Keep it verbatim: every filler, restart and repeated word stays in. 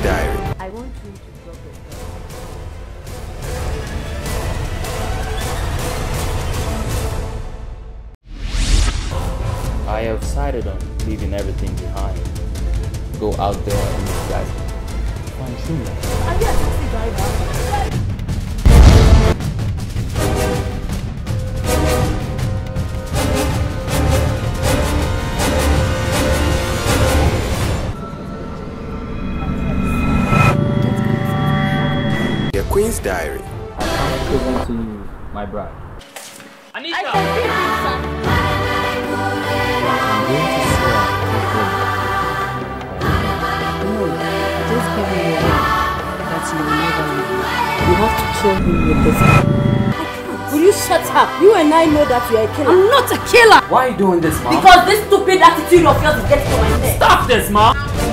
Diary. I want you to drop it. I have decided on leaving everything behind. Go out there and meet guys. Find true love. I'm here to see driver. The Queen's Diary. I come present to you, my bride. Anisha! I can see this, I'm going to see her No, just give me your word that you will never leave me. You have to kill me with this gun. Will you shut up? You and I know that you are a killer. I'm not a killer! Why are you doing this, Mom? Because this stupid attitude of yours is getting to my neck. Stop this, Mom!